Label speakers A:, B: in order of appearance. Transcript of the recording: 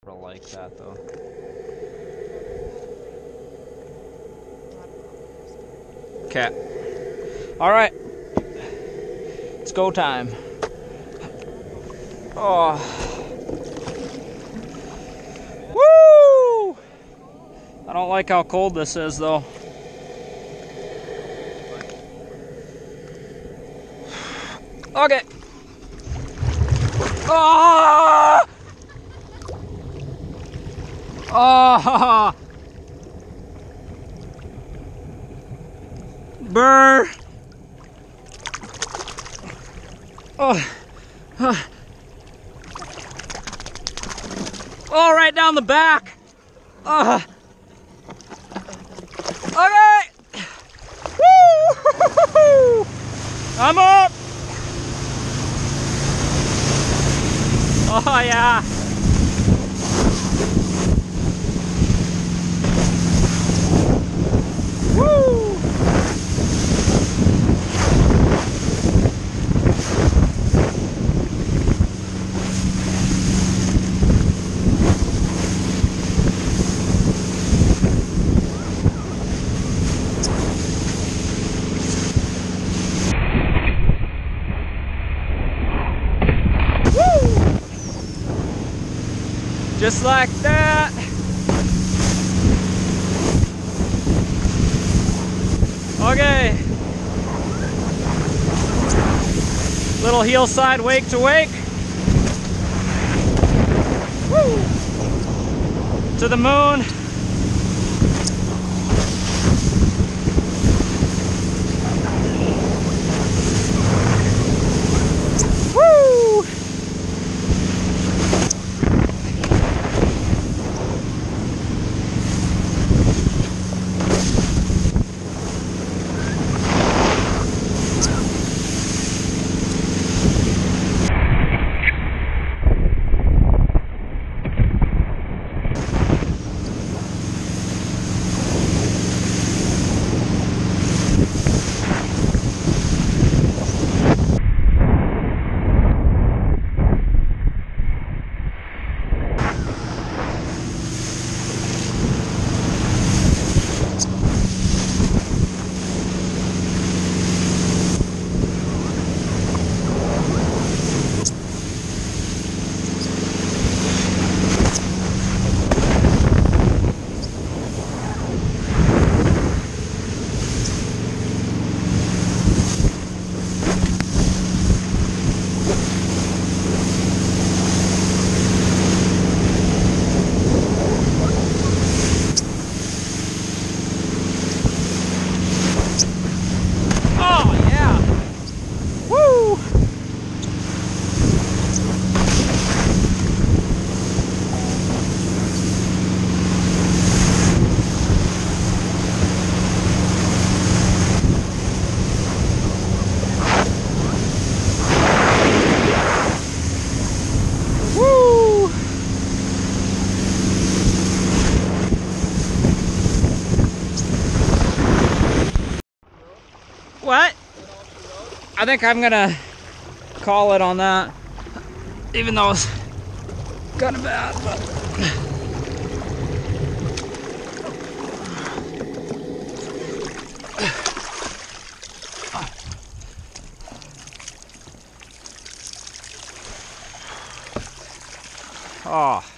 A: Like that though. Okay. All right. It's go time. Oh. Woo! I don't like how cold this is though. Okay. Oh! Oh! Burr! Oh! Oh, right down the back! Okay! Woo! I'm up! Oh yeah! Woo! Just like that. Okay. Little heel side wake to wake. Woo! To the moon. Woo! What? I think I'm gonna call it on that, even though it's kind of bad, but. Oh.